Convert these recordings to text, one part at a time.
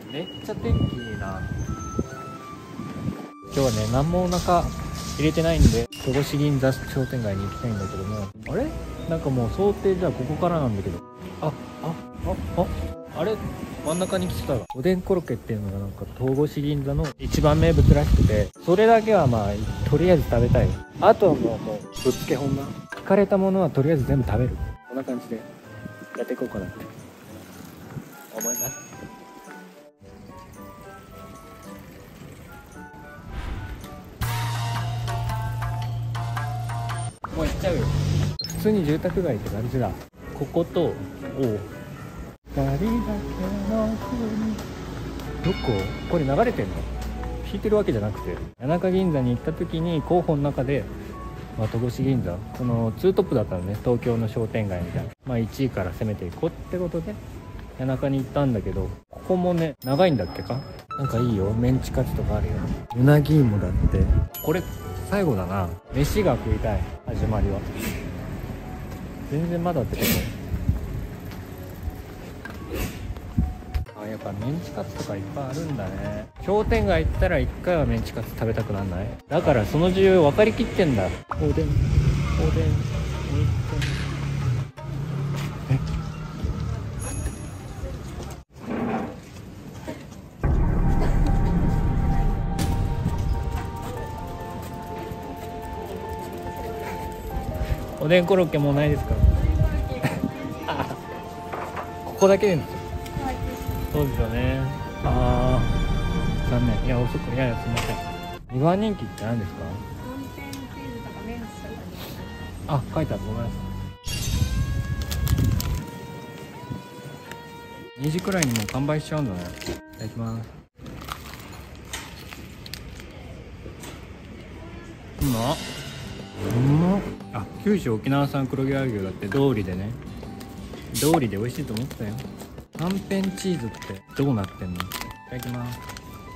めっちゃ天気いいな。今日はね、何もお腹入れてないんで戸越銀座商店街に行きたいんだけども、あれなんかもう想定じゃあここからなんだけど、あれ真ん中に来てたわ。おでんコロッケっていうのがなんか戸越銀座の一番名物らしくて、それだけはまあとりあえず食べたい。あとはもうぶっつけ本番、聞かれたものはとりあえず全部食べる。こんな感じでやっていこうかなって思います。もう行っちゃうよ。普通に住宅街って感じだ。ここと、おう、二人だけの国。どこ？これ流れてんの？弾いてるわけじゃなくて、谷中銀座に行った時に候補の中で、戸越銀座、このツートップだったのね、東京の商店街みたいな。1位から攻めていこうってことで谷中に行ったんだけど、ここもね、長いんだっけか、なんかいいよ、メンチカツとかあるよ。うなぎ芋だって。これ最後だな。飯が食いたい、始まりは。全然まだってこと。やっぱメンチカツとかいっぱいあるんだね。商店街行ったら一回はメンチカツ食べたくなんない？だからその需要分かりきってんだ。おでん、おでん、おでんコロッケもうないですか？ここだけですよ。そうですよね。ああ、残念。いや、遅く、いやいや、すみません。2番人気って何ですか？あ、書いてある。ごめんなさい。2時くらいにもう完売しちゃうんだね。いただきます。うまっ。うまっ。あ、九州沖縄産黒毛和牛だって、道理でね。道理で美味しいと思ってたよ。はんぺんチーズってどうなってんの？いただきます。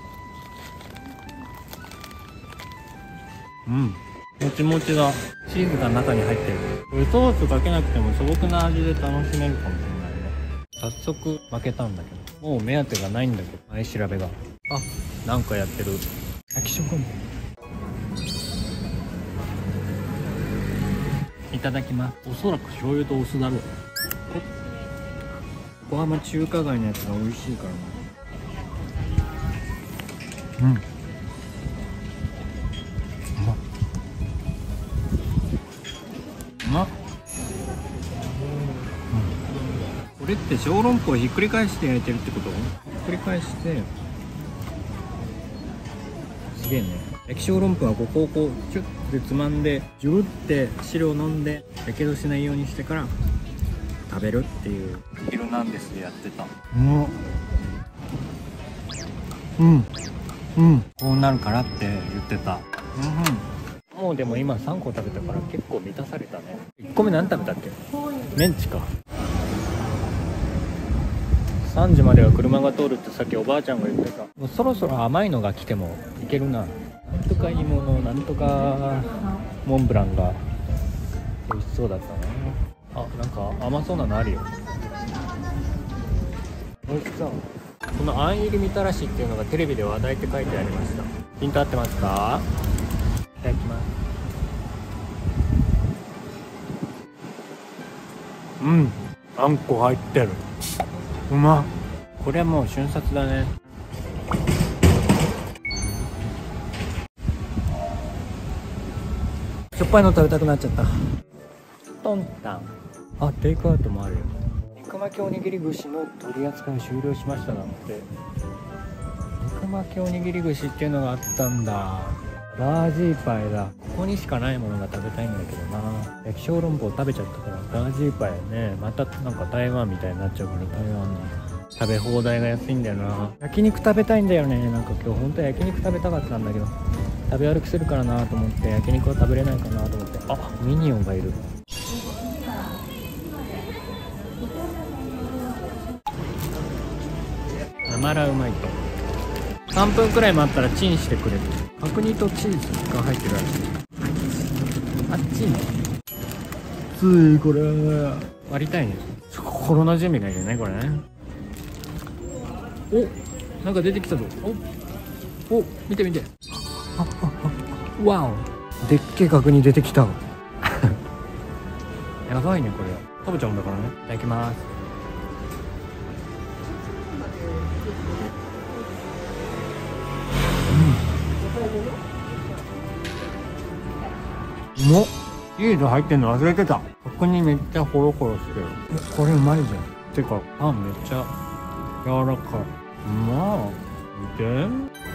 うん、もちもちだ。チーズが中に入ってる。これソースかけなくても素朴な味で楽しめるかもしれないね。早速負けたんだけど、もう目当てがないんだけど、前調べが。あ、なんかやってる。焼きそばも。いただきます。おそらく醤油とお酢だろう。横浜中華街のやつが美味しいからな。うん、うまっ、うまっ。これって小籠包をひっくり返して焼いてるってこと？ひっくり返して、すげえね。焼き小籠包はここをこうチュッてつまんで、ジュルって汁を飲んでやけどしないようにしてから食べるっていう「ヒルナンデス」でやってた。こうなるからって言ってた。もうでも今3個食べたから結構満たされたね。1個目何食べたっけ？メンチか。3時までは車が通るってさっきおばあちゃんが言ってた。もうそろそろ甘いのが来てもいけるな。なんとか芋のなんとかモンブランが美味しそうだったな。あ、なんか甘そうなのあるよ。美味しそう。このあん入りみたらしっていうのがテレビで話題って書いてありました。ヒント合ってますか？いただきます。あんこ入ってる。うまっ。これはもう瞬殺だね。しょっぱいの食べたくなっちゃった。トンタン。あ、テイクアウトもあるよ。肉巻きおにぎり串の取り扱い終了しましたなんて。肉巻きおにぎり串っていうのがあったんだ。ラージーパイだ。ここにしかないものが食べたいんだけどな。焼き小籠包食べちゃったからラージーパイね。またなんか台湾みたいになっちゃうから、台湾の食べ放題が安いんだよな。焼肉食べたいんだよね。なんか今日本当は焼肉食べたかったんだけど、食べ歩きするからなと思って焼肉は食べれないかなと思って。あ、ミニオンがいる。生ラうまいと3分くらい待ったらチンしてくれる。角煮とチーズが入ってるらしい。あっちについこれ割りたいね。心の準備がいるねこれね。お、 なんか出てきたぞ。お、見て見て。わお、でっけえ角煮出てきた。やばいねこれ。食べちゃうんだからね。いただきます。うまっ。チーズ入ってんの忘れてた。角煮めっちゃホロホロしてる。これうまいじゃん。てかパンめっちゃ柔らかい。見て。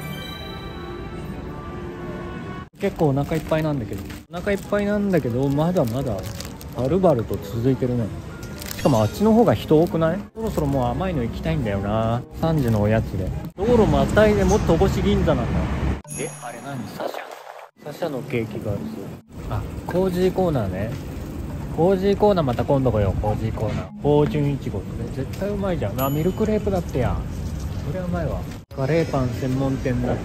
結構お腹いっぱいなんだけど、まだまだバルバルと続いてるね。しかもあっちの方が人多くない？そろそろもう甘いの行きたいんだよな。3時のおやつで道路またいでもっと戸越銀座なんだ。あれ何？サシャのケーキがあるぞ。あ、コージーコーナーね。コージーコーナーまた今度来よう。コージーコーナーフォーチュンイチゴって絶対うまいじゃん。あ、ミルクレープだってや。それはうまいわ。カレーパン専門店だって。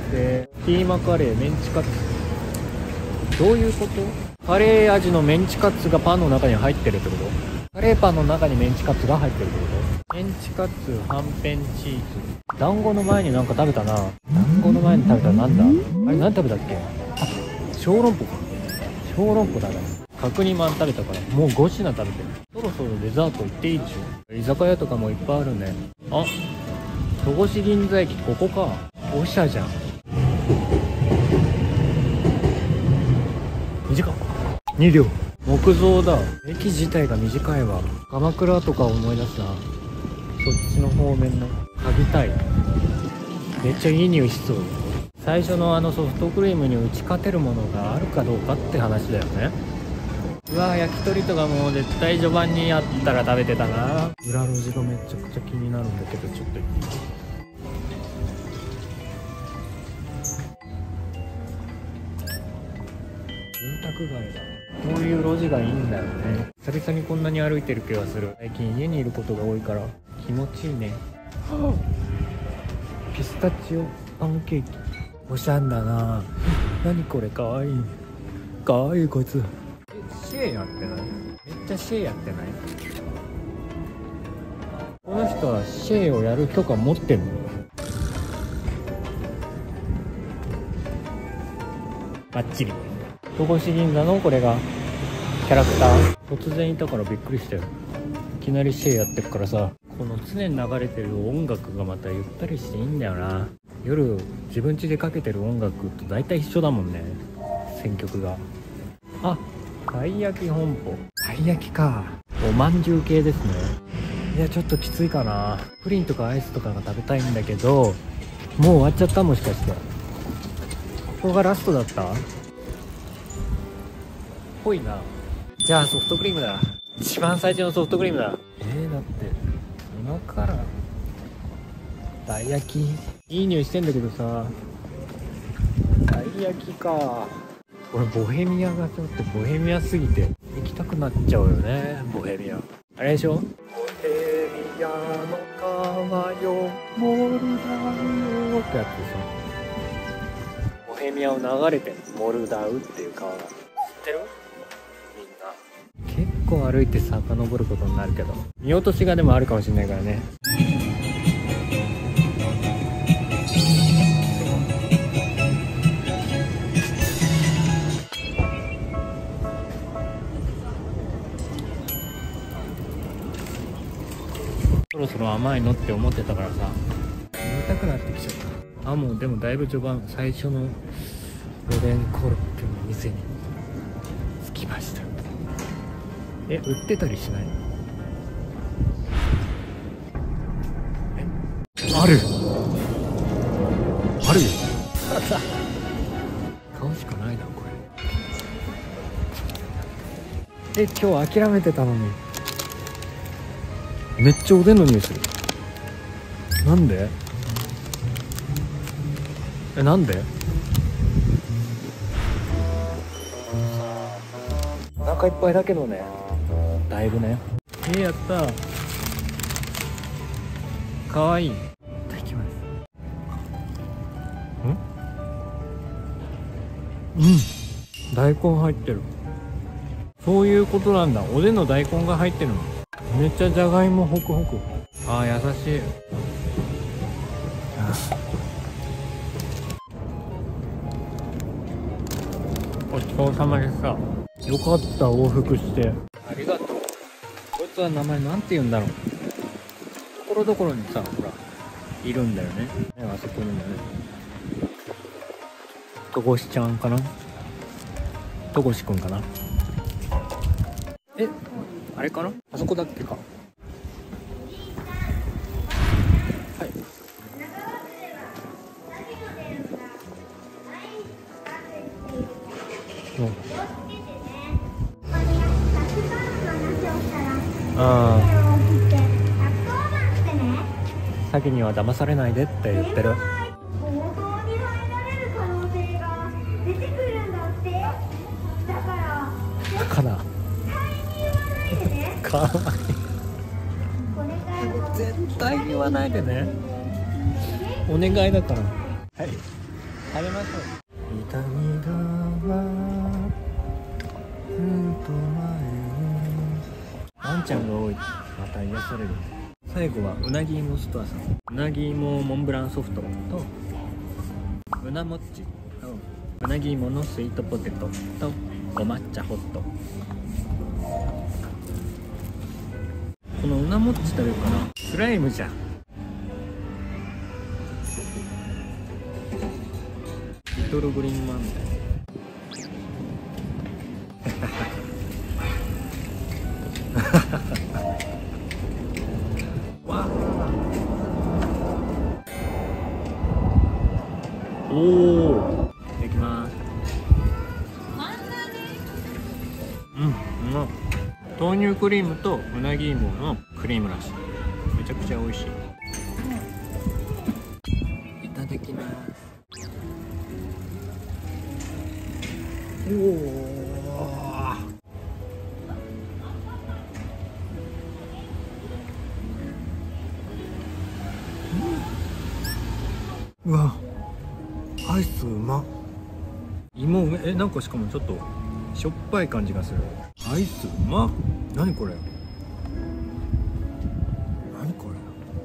キーマカレー、メンチカツ。どういうこと？カレー味のメンチカツがパンの中に入ってるってこと？カレーパンの中にメンチカツが入ってるってこと？メンチカツ、はんぺんチーズ。団子の前になんか食べたな。団子の前に食べたらなんだ？あれ何食べたっけ？あ、小籠包か。小籠包だね。角煮まん食べたからもう5品食べてる。そろそろデザート行っていいでしょ。居酒屋とかもいっぱいあるね。あ、戸越銀座駅ここか。おしゃじゃん。短っ。2両木造だ。駅自体が短いわ。鎌倉とか思い出すな。そっちの方面の旅たい。めっちゃいい匂いしそう。最初のソフトクリームに打ち勝てるものがあるかどうかって話だよね。うわー、焼き鳥とかもう絶対序盤にあったら食べてたな。裏路地がめちゃくちゃ気になるんだけど、ちょっと行っていい？住宅街だ。こういう路地がいいんだよね。久々にこんなに歩いてる気がする。最近家にいることが多いから気持ちいいね。ピスタチオパンケーキおしゃんだな。何これ、かわいい。かわいいこいつ。シェーやってない？めっちゃシェーやってない？この人はシェーをやる許可持ってるの？バッチリ。戸越銀座のこれがキャラクター。突然いたからびっくりしたよ。いきなりシェーやってっからさ。この常に流れてる音楽がまたゆったりしていいんだよな。夜自分家でかけてる音楽と大体一緒だもんね、選曲が。あ、たい焼き本舗。たい焼きか。おまんじゅう系ですね。いやちょっときついかな。プリンとかアイスとかが食べたいんだけど、もう終わっちゃった？もしかしてここがラストだった？ぽいな。じゃあソフトクリームだ。一番最初のソフトクリームだ。だって今からたい焼きいい匂いしてんだけどさ。たい焼きか。これボヘミアがちょっとボヘミアすぎて行きたくなっちゃうよね。ボヘミアあれでしょ。ボヘミアの川よモルダウよってやつでしょ。ボヘミアを流れてるモルダウっていう川が。知ってる？みんな結構歩いて遡ることになるけど、見落としがでもあるかもしれないからね。そろそろ甘いのって思ってたからさ、飲みたくなってきちゃった。あ、もうでもだいぶ序盤、最初のおでんコロッケの店に着きました。売ってたりしない？あるよ買うしかないなこれ。今日諦めてたのにめっちゃおでんの匂いする。なんで？なんで？お腹いっぱいだけどね、だいぶね。やったー。かわいい。いただきます。大根入ってる。そういうことなんだ。おでんの大根が入ってるの。めっちゃじゃがいもホクホク。あー優しい。 ちそうさまでさ。よかった往復して。ありがとう。こいつは名前なんて言うんだろう。ところどころにさ、ほらいるんだよね。あそこにもね。とごしちゃんかな、とごしくんかな。あれかな、あそこだっけか。はい。ああ、詐欺には騙されないでって言ってる。かな。かわいい。絶対言わないでね。お願いだから。はい。食べましょう。痛みがワンちゃんが多い。また癒される。最後はうなぎ芋ストアさん。うなぎ芋モンブランソフトとうなもっちとうなぎ芋のスイートポテトとお抹茶ホット。このうなもっち食べるかな。スライムじゃん。リトルグリーンマンみたいな。わおお、いただきます。うまっ。豆乳クリームとうなぎ芋のクリームらしい。めちゃくちゃ美味しい。いただきます。おお。うわ、アイスうまっ。芋なんかしかもちょっとしょっぱい感じがする。アイスうまっ。何これ、何こ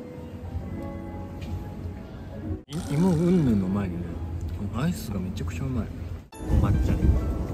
れ。芋うんぬんの前にね、このアイスがめちゃくちゃうまい。お抹茶で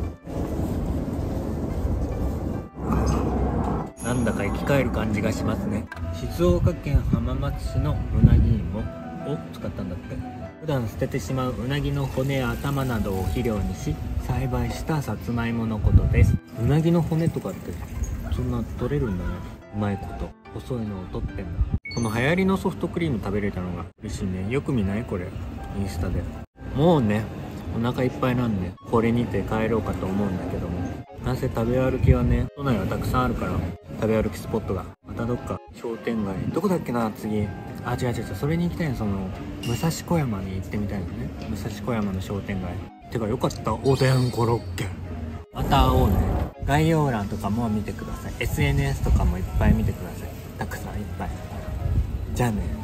なんだか生き返る感じがしますね。静岡県浜松市のうなぎ芋を使ったんだって。普段捨ててしまううなぎの骨や頭などを肥料にし栽培したさつまいものことです。うなぎの骨とかってそんな取れるんだね。うまいこと細いのを取ってんだ。この流行りのソフトクリーム食べれたのが嬉しいね。よく見ないこれインスタで。もうねお腹いっぱいなんでこれにて帰ろうかと思うんだけども、なんせ食べ歩きはね都内はたくさんあるから、食べ歩きスポットがまたどっか商店街どこだっけな。次違うそれに行きたいの。その武蔵小山に行ってみたいのね。武蔵小山の商店街てかよかった。おでんコロッケまた会おうね。概要欄とかも見てください。 SNS とかもいっぱい見てください。たくさんいっぱい。じゃあね。